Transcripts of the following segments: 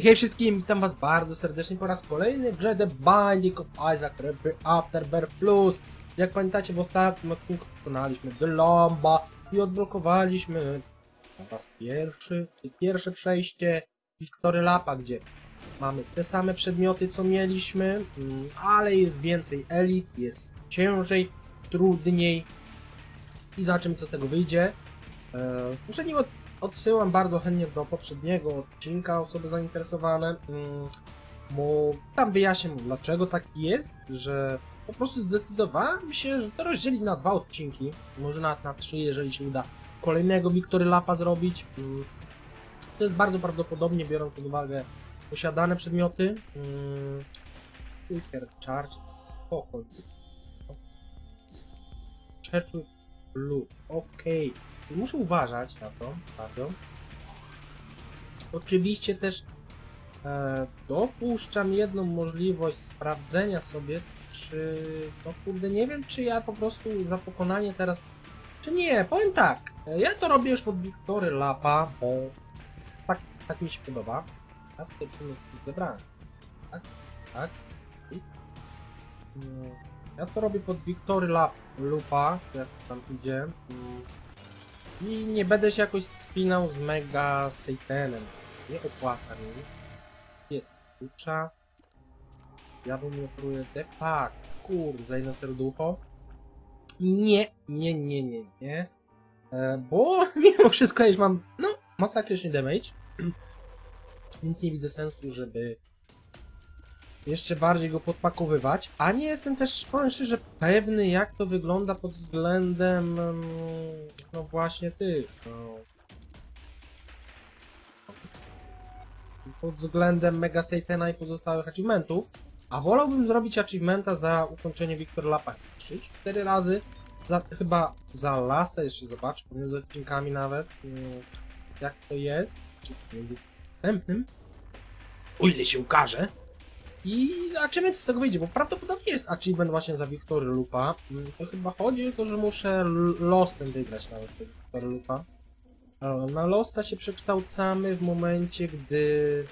Hej wszystkim, witam was bardzo serdecznie po raz kolejny w grze The Binding of Isaac Afterbirth Plus. Jak pamiętacie, w ostatnim odcinku pokonaliśmy The Lomba i odblokowaliśmy po raz pierwsze przejście Victory Lapa, gdzie mamy te same przedmioty co mieliśmy, ale jest więcej elit, jest ciężej, trudniej i zobaczymy co z tego wyjdzie. Poprzednim odsyłam bardzo chętnie do poprzedniego odcinka osoby zainteresowane, bo tam wyjaśnię dlaczego tak jest, że po prostu zdecydowałem się, że to rozdzielić na 2 odcinki, może nawet na 3, jeżeli się uda kolejnego Victory Lapa zrobić. To jest bardzo prawdopodobnie, biorąc pod uwagę posiadane przedmioty. Quicker Charge, spoko. Church Blue, okej. Muszę uważać na to, bardzo. Oczywiście też dopuszczam jedną możliwość sprawdzenia sobie, czy, no kurde, nie wiem, czy ja po prostu za pokonanie teraz, czy nie, powiem tak, ja to robię już pod Victory Lapa, bo tak mi się podoba. A tutaj przyjemnie zebrałem. Tak. I, ja to robię pod Victory Lapa, jak tam idzie. I nie będę się jakoś spinał z Mega Satanem. Nie opłaca mi. Jest klucza. Ja bym nie próbuję tak. Kurde, za jedno serducho. Nie. Bo mimo wszystko ja już mam, no, masakryczny damage. Więc nie widzę sensu, żeby jeszcze bardziej go podpakowywać. A nie jestem też, powiem szczerze, pewny jak to wygląda pod względem no właśnie tych, pod względem Mega Satana i pozostałych achievementów. A wolałbym zrobić achievementa za ukończenie Victory Lapa 3-4 razy. Chyba za lasta jeszcze zobaczę, pomiędzy odcinkami nawet, jak to jest, czy między następnym, o ile się ukaże. I zobaczymy co z tego wyjdzie, bo prawdopodobnie jest achievement właśnie za Victory Lapa. To chyba chodzi o to, że muszę Lostem wygrać nawet tego Victory Lapa. Na Losta się przekształcamy w momencie, gdy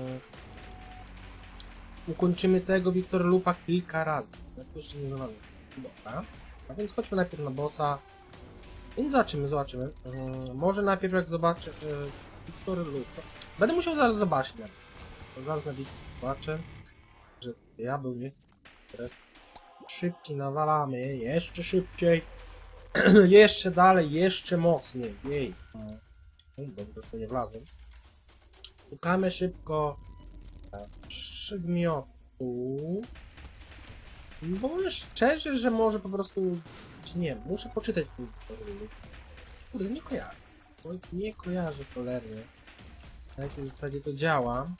ukończymy tego Victory Lapa kilka razy. Ja to jeszcze nie znam. Dobra. A więc chodźmy najpierw na bossa. Więc zobaczymy. Może najpierw jak zobaczę Victory Lapa. Będę musiał zaraz zobaczyć. To zaraz na zobaczę, że diabeł nie chce. Teraz szybciej nawalamy, jeszcze szybciej. Jeszcze dalej, jeszcze mocniej. Jej. Dobrze, to nie wlazłem. Szukamy szybko przedmiotu. Bo mówię szczerze, że może po prostu, nie wiem, muszę poczytać ten. Kurde, nie kojarzę. Nie kojarzę cholernie. Na jakiej zasadzie to działa.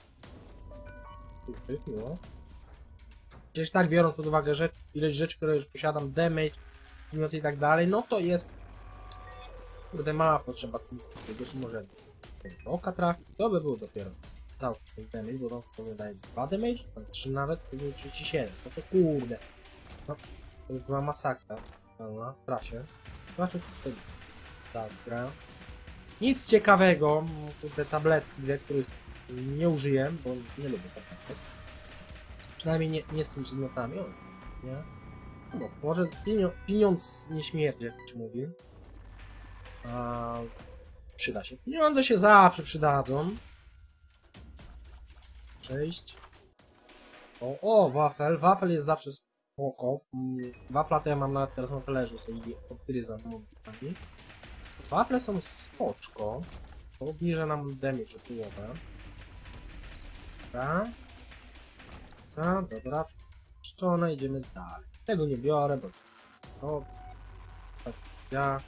No. Przecież tak, biorąc pod uwagę, że ilość rzeczy, które już posiadam, damage, minut i tak dalej, no to jest kurde mała potrzeba tego, że może oka trafić, to by było dopiero całkiem damage, bo to daje 2 damage, tam 3 nawet, to było 37, no to kurde, no to była masakra w trasie. Zobaczmy co tutaj tak gra. Nic ciekawego, te tabletki, których nie użyję, bo nie lubię tabletek. Przynajmniej nie z tymi przedmiotami, nie? No, może pieniądz nie śmierdzi, jak ci mówi. Przyda się. Pieniądze się zawsze przydadzą. 6. Wafel. Wafel jest zawsze spoko. Wafla to ja mam nawet teraz na talerzu, sobie odgryzam momentami. Wafle są spoczko. To obniża nam damage o połowę. Dobra. Szczone, idziemy dalej. Tego nie biorę, bo tak ja.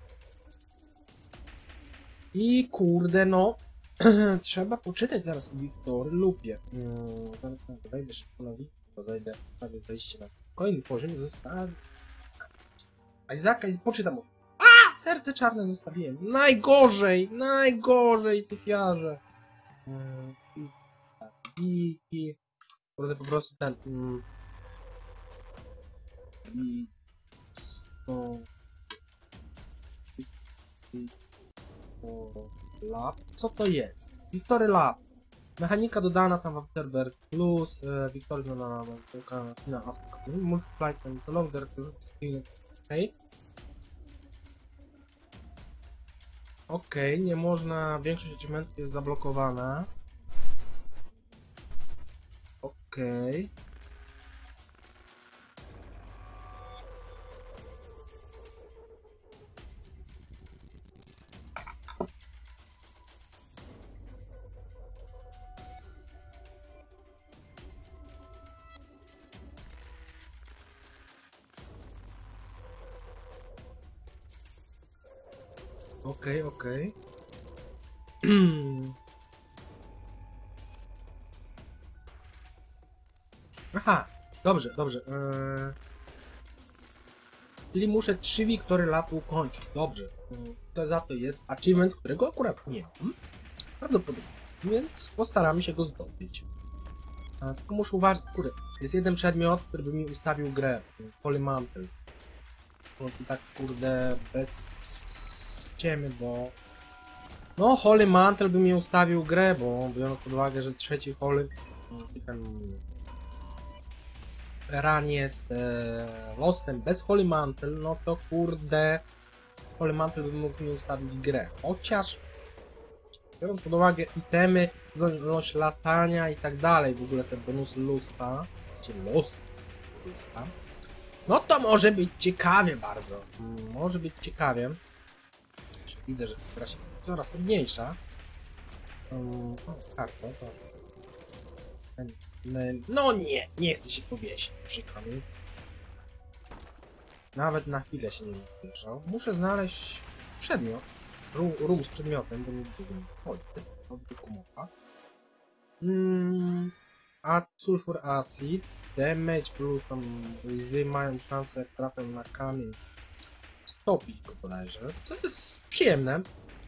I kurde, no trzeba poczytać zaraz o Victory Lupie. Zaraz wejdę szybko na Wiki, bo zajdę prawie zejście na kolejny poziom i zostawię Isaaca i poczytam o. Serce czarne zostawiłem. Najgorzej typiarze. Wiki. Kurde, po prostu ten Lab. Co to jest? Victory Lap. Mechanika dodana tam w Afterburner Plus, Victoria na Multiply and Longer Skill. Okej, nie można, większość achievementów jest zablokowana. Okej. Okej. Aha, dobrze. Czyli muszę 3 Wiktory Lap ukończyć. Dobrze. To za to jest achievement, którego akurat nie mam. Prawdopodobnie. Więc postaramy się go zdobyć. Tylko muszę uważać, kurde, jest jeden przedmiot, który by mi ustawił grę. Holy Mantle. No i tak, kurde, bez ciemy, bo... No, Holy Mantle by mi ustawił grę, bo biorąc pod uwagę, że trzeci Holy... ten run jest lostem bez Holy Mantle, no to kurde... Holy Mantle by mógł mi ustawić grę. Chociaż... Biorąc pod uwagę itemy, zdolność latania i tak dalej, w ogóle te bonusy lusta, czy lusta, no to może być ciekawie bardzo. Może być ciekawie. Widzę, że gra się coraz trudniejsza. Karto, to... No nie chcę się powiesić, przykro mi. Nawet na chwilę się nie powieszał. Muszę znaleźć przedmiot. Room z przedmiotem, bo nie wiem. O, jest kumowa. A sulfur acid. Damage plus tam łzy mają szansę, jak trafią na kamień, stopić go bodajże. Co jest przyjemne.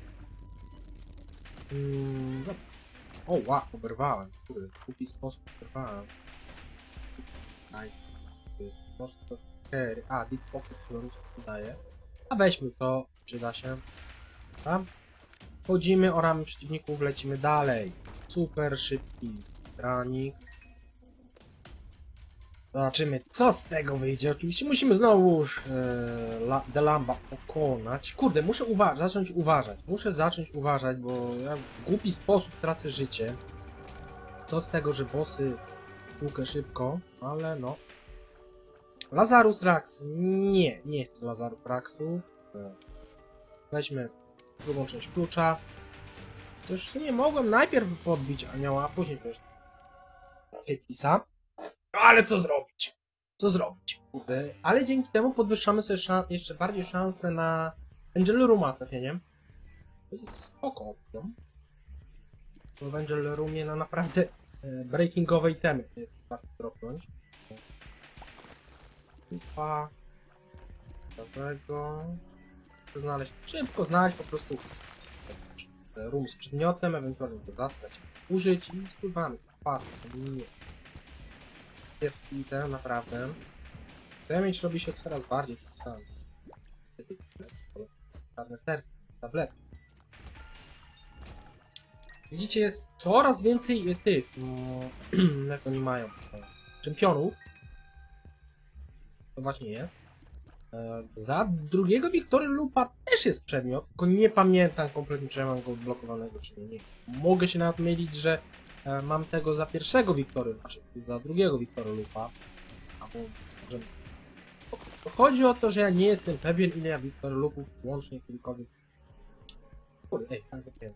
O, wow, oberwałem. Który głupi sposób oberwałem. Aj, to jest po prostu 4. A, deep pocket, który mi się daje. A weźmy to, przyda się. Tam. Chodzimy, oramy przeciwników, lecimy dalej. Super szybki granik. Zobaczymy, co z tego wyjdzie. Oczywiście musimy znowuż The Lamba pokonać. Kurde, muszę zacząć uważać. Muszę zacząć uważać, bo ja w głupi sposób tracę życie. To z tego, że bossy tłukę szybko, ale no. Lazarus Rax. Nie chcę Lazarus Raxów. Weźmy drugą część klucza. To już w sumie mogłem najpierw podbić anioła, a później też pisa. Ale co zrobić? Co zrobić? Kurde. Ale dzięki temu podwyższamy sobie jeszcze bardziej szanse na Angel Rooma trafieniem. To jest spoko opcją. Bo w Angel Roomie no naprawdę breakingowe itemy warto dropnąć. Kupa. Dobrego. Szybko znaleźć po prostu room z przedmiotem, ewentualnie go zastać, użyć i spływamy. Pas, nie. Kiepski item, naprawdę. Damage robi się coraz bardziej. Czarne serce, tablet. Widzicie, jest coraz więcej tych, jak oni mają, czempionów. To właśnie jest. Za drugiego Victory Loopa też jest przedmiot, tylko nie pamiętam kompletnie, czy ja mam go odblokowanego, czy nie. Mogę się nawet mylić, że mam tego za pierwszego Victory, znaczy za drugiego Victory Loopa. Albo może... Chodzi o to, że ja nie jestem pewien, ile ja Victory Loopów łącznie kilkowych. Kurde, ej, tak wiem.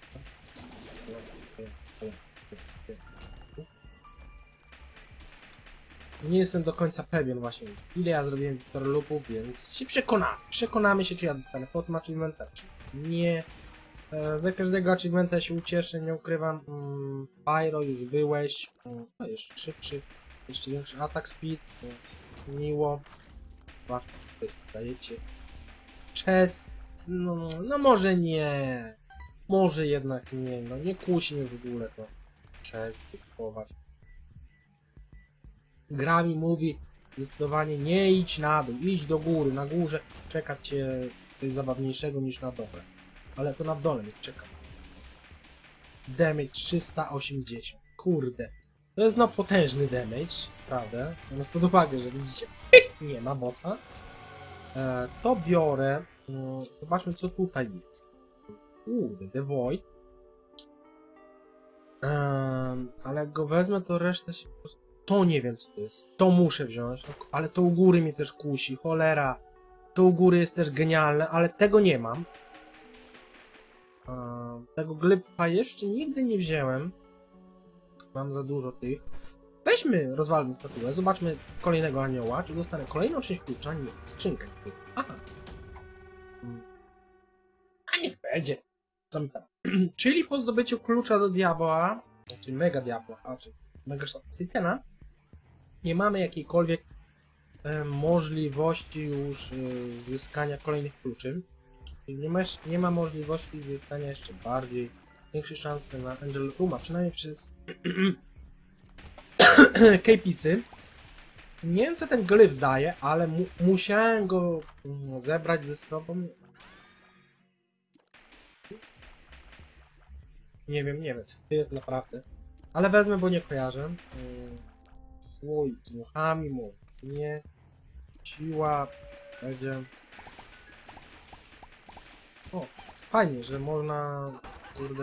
Nie jestem do końca pewien właśnie, ile ja zrobiłem Victory Loopów, więc się przekonamy. Przekonamy się, czy ja dostanę potem achievementa, czy nie. Za każdego achievementa się ucieszę, nie ukrywam. Pyro, już byłeś. No, jeszcze szybszy, jeszcze większy attack speed. Miło. Zobaczmy, co jest, dajecie. Chest. No może nie. Może jednak nie. No nie kusi mnie w ogóle to. Chest kupować. Gra mi mówi zdecydowanie nie idź na dół, idź do góry, na górze czekać cię coś zabawniejszego niż na dole. Ale to na dole mnie czeka. Damage 380. Kurde. To jest no potężny damage, prawda? Biorąc pod uwagę, że widzicie, nie ma bossa. To biorę. Zobaczmy, co tutaj jest. Kurde, The Void. Ale jak go wezmę, to resztę się po prostu... To nie wiem, co to jest. To muszę wziąć. No, ale to u góry mnie też kusi. Cholera. To u góry jest też genialne, ale tego nie mam. Tego glypha jeszcze nigdy nie wziąłem. Mam za dużo tych. Weźmy, rozwalmy statuę, zobaczmy kolejnego anioła, czy dostanę kolejną część klucza, nie, skrzynkę. Aha. A niech będzie. Co mi tam? Czyli po zdobyciu klucza do diabła, czyli mega diabła, czy mega Satana, nie mamy jakiejkolwiek możliwości już zyskania kolejnych kluczy. Czyli nie ma możliwości zyskania jeszcze bardziej większej szansy na Angel Rooma, przynajmniej przez K-Pisy. Nie wiem, co ten glyf daje, ale musiałem go zebrać ze sobą. Nie wiem, co to jest naprawdę. Ale wezmę, bo nie kojarzę. Słoik z muchami, nie. Siła będzie. O, fajnie, że można. Kurde.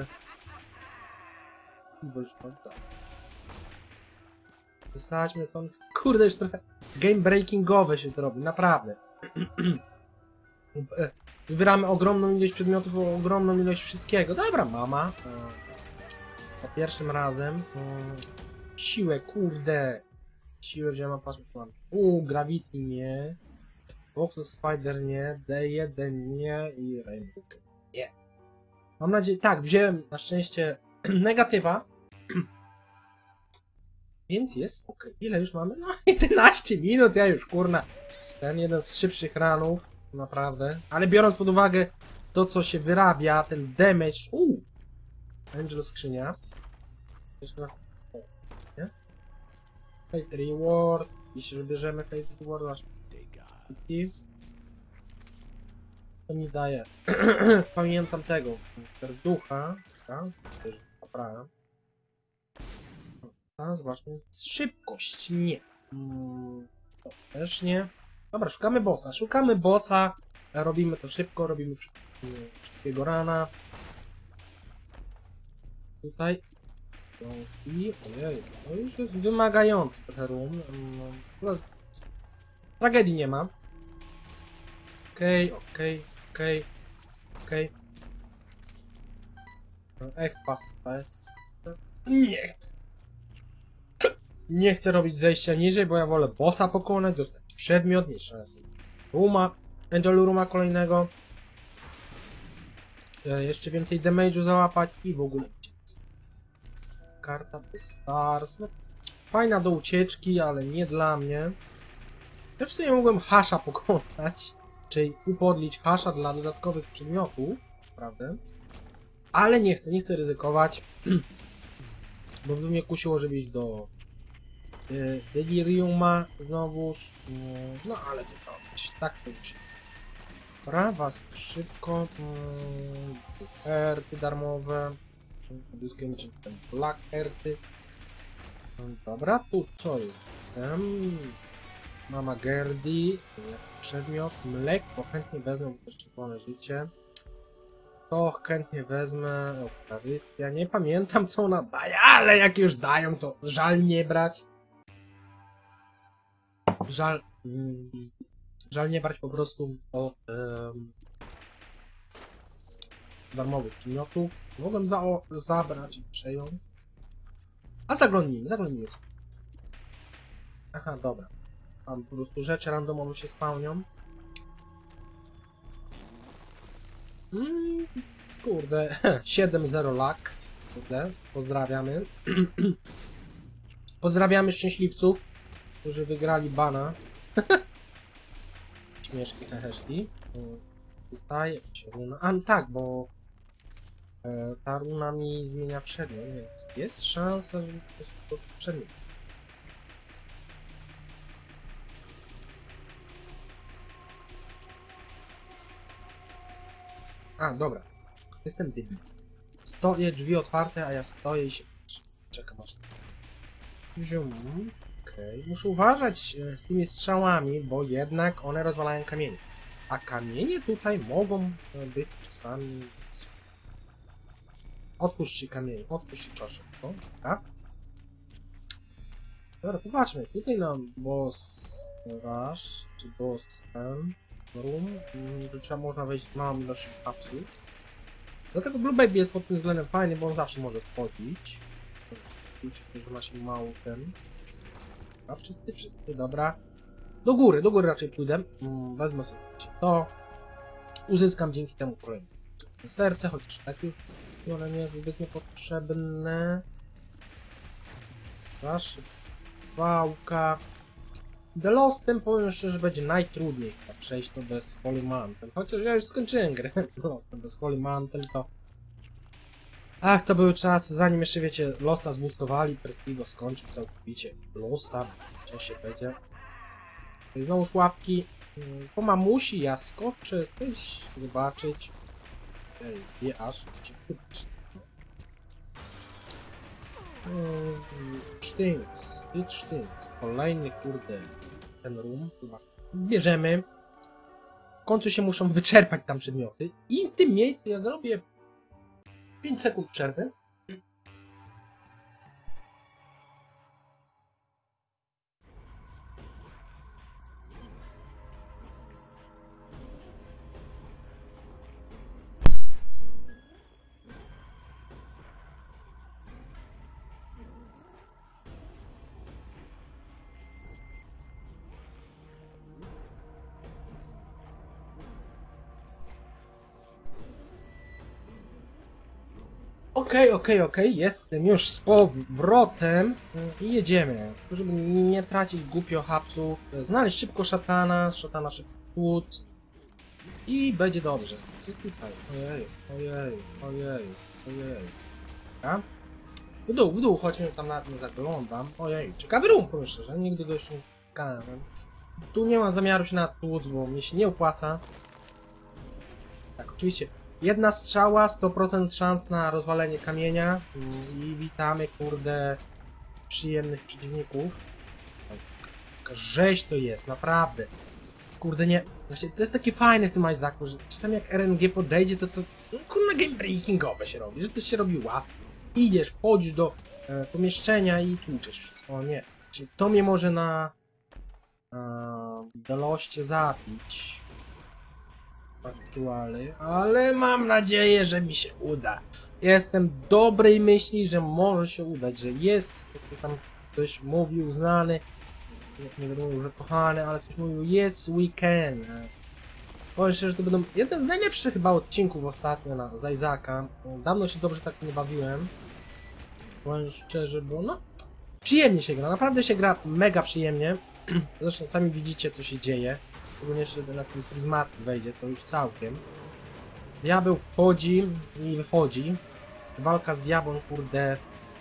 Wysadźmy to. Kurde, już trochę game breakingowe się to robi, naprawdę. Zbieramy ogromną ilość przedmiotów, ogromną ilość wszystkiego. Dobra, mama. Za pierwszym razem. Siłę, kurde. Siłę wziąłem, patrzmy, mam. Gravity nie. Voxel Spider nie. D1 nie. I Rainbow nie. Mam nadzieję, tak, wziąłem na szczęście negatywa. Więc jest ok. Ile już mamy? No 11 minut, ja już kurna. Ten jeden z szybszych ranów, naprawdę. Ale biorąc pod uwagę to, co się wyrabia, ten damage. Angel skrzynia. Jeszcze raz. Nie? Fate Reward. Jeśli wybierzemy Fate Reward, masz. To mi daje. Pamiętam tego. Serducha. Dobra. Zobaczmy. Szybkość. Nie. To też nie. Dobra, szukamy bossa. Robimy to szybko, robimy szybkiego rana. Tutaj. I ojej, to już jest wymagający trochę room. Tragedii nie ma. Okej. Pass. Nie chcę. Nie chcę robić zejścia niżej, bo ja wolę bossa pokonać, dostać przedmiot, mieć szansę Angel Rooma kolejnego. Jeszcze więcej damage'u załapać i w ogóle karta The Stars. No, fajna do ucieczki, ale nie dla mnie. Ja w sumie mogłem hasza pokonać, czyli upodlić hasza dla dodatkowych przedmiotów, prawda? Ale nie chcę ryzykować, bo by mnie kusiło, żeby iść do Deliriuma znowuż. No ale co to robić? Tak to już. Prawa szybko. Erty darmowe. Zyskujemy ten Black Erty. Dobra, tu co jest? Mama Gerdi. Przedmiot. Mleko chętnie wezmę, bo to szczególne życie. To chętnie wezmę. Eucharystia. Nie pamiętam, co ona daje, ale jak już dają, to żal nie brać. Żal nie brać po prostu od darmowych przedmiotów. Mogłem zabrać i przejąć. A zaglądnijmy. Aha, dobra. Tam po prostu rzeczy randomowo się spełnią. Kurde, 7-0 luck. Kurde, pozdrawiamy. Pozdrawiamy szczęśliwców, którzy wygrali bana. Śmieszki, heheszki. Tutaj jakaś runa. A tak, bo ta runa mi zmienia przedmiot, więc jest szansa, że po prostu przedmiot. A, dobra. Jestem debil. Stoję, drzwi otwarte, a ja stoję i się czekam aż... Okej. Muszę uważać z tymi strzałami, bo jednak one rozwalają kamienie. A kamienie tutaj mogą być czasami... Otwórz się kamień, otwórz się czosze. O, tak? Dobra, popatrzmy. Tutaj nam boss rush, czy boss room, że trzeba można wejść z małą ilością kapsuł. Dlatego Blue Baby jest pod tym względem fajny, bo on zawsze może wchodzić. Że ma się mało ten. A wszyscy, dobra. Do góry raczej pójdę. Wezmę sobie to. Uzyskam dzięki temu kolejne serce, chociaż tak już one nie jest zbytnio potrzebne. Wałka. The Lostem powiem szczerze, będzie najtrudniej przejść to bez Holy Mantle. Chociaż ja już skończyłem grę Lostem bez Holy Mantle, to... Ach, to były czasy, zanim jeszcze wiecie, Losta zboostowali, Prestigo skończył całkowicie Losta, co się będzie. Znowu łapki. Po mamusi ja skoczę, coś zobaczyć. Ej, wie aż. Sztynks, it sztynks. Kolejny kurde ten room chyba bierzemy. W końcu się muszą wyczerpać tam przedmioty. I w tym miejscu ja zrobię 5 sekund przerwy. Okej, jestem już z powrotem i jedziemy. Żeby nie tracić głupio hapsów, znaleźć szybko szatana szybko tłuc i będzie dobrze. Co tutaj? Ojej. A? W dół, chodźmy tam nawet nie zaglądam. Ojej, ciekawy room, powiem szczerze, nigdy go jeszcze nie spotkałem. Tu nie mam zamiaru się natłuc, bo mi się nie opłaca. Tak, oczywiście. Jedna strzała, 100% szans na rozwalenie kamienia i witamy, kurde, przyjemnych przeciwników. Rzeź to jest, naprawdę. Kurde, nie... Właśnie, to jest takie fajne w tym Isaacu, że czasami jak RNG podejdzie, to no, kurde, game breakingowe się robi, że to się robi łatwo. Idziesz, wchodzisz do pomieszczenia i tłuczesz wszystko. O nie, to mnie może na doloście zabić. Ale mam nadzieję, że mi się uda. Jestem dobrej myśli, że może się udać, że jest, jak tam ktoś mówił, znany, nie wiadomo, że kochany, ale ktoś mówił, yes we can. Powiem szczerze, że to będą jeden z najlepszych chyba odcinków ostatnio z Isaaca. Dawno się dobrze tak nie bawiłem. Powiem szczerze, bo no, przyjemnie się gra, naprawdę się gra mega przyjemnie. Zresztą sami widzicie, co się dzieje. Również na ten pryzmat wejdzie, to już całkiem. Diabeł wchodzi i wychodzi. Walka z diabłem, kurde,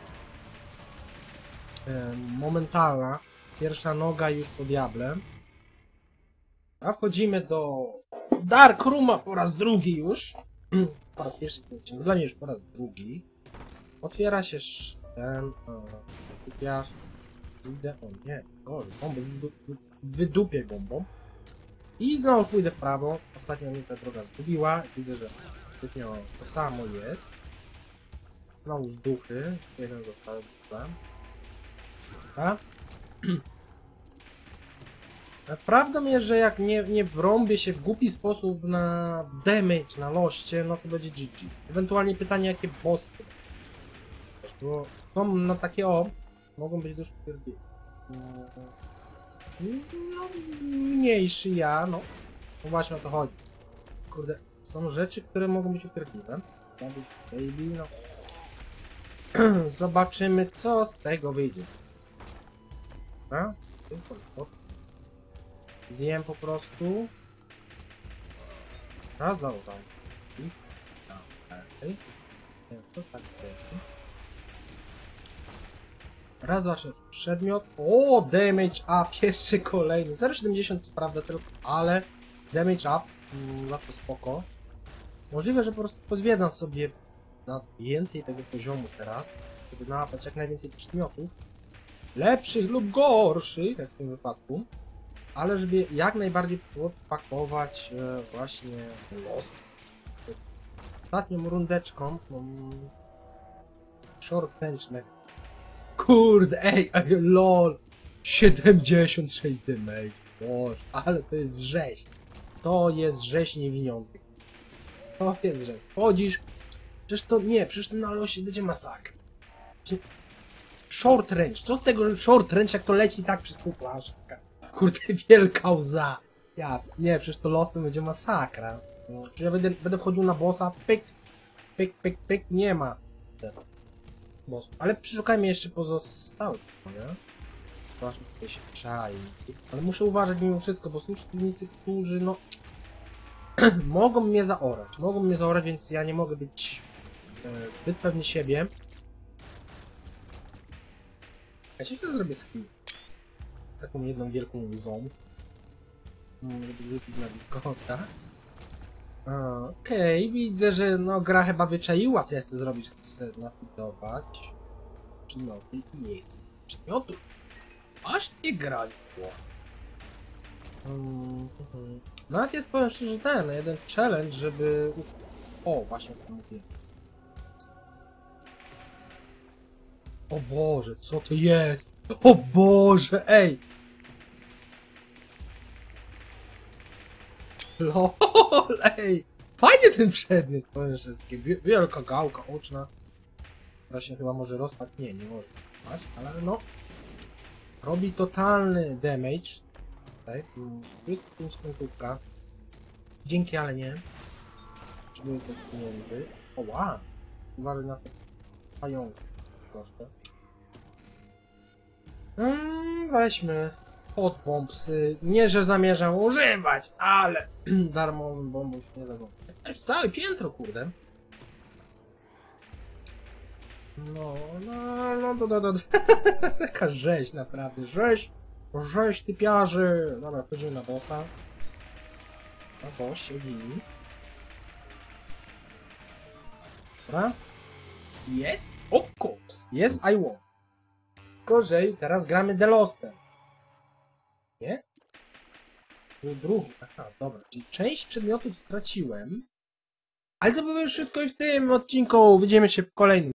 momentalna. Pierwsza noga już po diable. A wchodzimy do Dark Rooma po raz drugi już. Po raz pierwszy, dla mnie już po raz drugi. Otwiera się ten... Kupiasz. Idę, o nie, bombę wydupię bombą. I znowu pójdę w prawo. Ostatnio mnie ta droga zgubiła. Widzę, że zbytnio to samo jest. Znowu duchy. Jeden został tam. Prawdą jest, że jak nie wrąbię się w głupi sposób na damage, na loście, no to będzie GG. Ewentualnie pytanie, jakie bossy. Bo są na takie mogą być dość pierdolone. No, mniejszy ja, no właśnie o to chodzi. Kurde, są rzeczy, które mogą być upierdliwe. Baby, no. Zobaczymy, co z tego wyjdzie. Dobra? Zjem po prostu. Zauważ. To tak jest. Raz zobaczę przedmiot. O, damage up, jeszcze kolejny. 0,70 co prawda tylko, ale damage up, zawsze spoko. Możliwe, że po prostu pozwiedzam sobie na więcej tego poziomu teraz, żeby nałapać jak najwięcej przedmiotów, lepszych lub gorszych, jak w tym wypadku, ale żeby jak najbardziej podpakować właśnie los. Ostatnią rundeczką short tension. Kurde, ej, lol, 76 damage, boże, ale to jest rzeź. To jest rzeź niewiniątek. To jest rzeź. Chodzisz, przecież to nie, przecież to na losie będzie masakra. Short range, co z tego short range, jak to leci tak przez pół planszy? Kurde, wielka łza. Ja, nie, przecież to losem będzie masakra. No, ja będę wchodził na bossa, pyk, pyk, pyk, pyk, nie ma bossów. Ale przeszukajmy jeszcze pozostałych, nie? Właśnie tutaj się czai. Ale muszę uważać mimo wszystko, bo są przeciwnicy, którzy no mogą mnie zaorać, więc ja nie mogę być zbyt pewny siebie. Ja się zrobię skill. Taką jedną wielką łzą. Żeby wrócić na Discorda. Okej, widzę, że no gra chyba wyczaiła, co ja chcę zrobić. Chcę nafidować przedmioty i nie chcę przedmiotów. Aż nie grali. Nawet jest, powiem szczerze, jeden challenge, żeby... O, właśnie o tym mówię. O Boże, co to jest? O Boże, ej! LOL, ej! Fajnie ten przedmiot, powiem szczerze, takie wielka gałka oczna. Właśnie chyba może rozpad, nie może rozpaść, ale no... Robi totalny damage. Tutaj, 25 centówka. Dzięki, ale nie. Potrzebuję tych pieniędzy. O wow! Uważaj na te pająki. Proszę. Weźmy hot bombsy. Nie, że zamierzam używać, ale darmowym bombą się nie zagłębię. Całe piętro, kurde. No. Taka rzeź, naprawdę. Rzeź typiarzy. Dobra, wchodzimy na bossa. Na boss siedzi. Dobra. Yes, of course. Yes, I won. Gorzej, teraz gramy The Lostem. Nie? Drugi. Aha, dobra. Czyli część przedmiotów straciłem. Ale to było już wszystko i w tym odcinku. Widzimy się w kolejnym.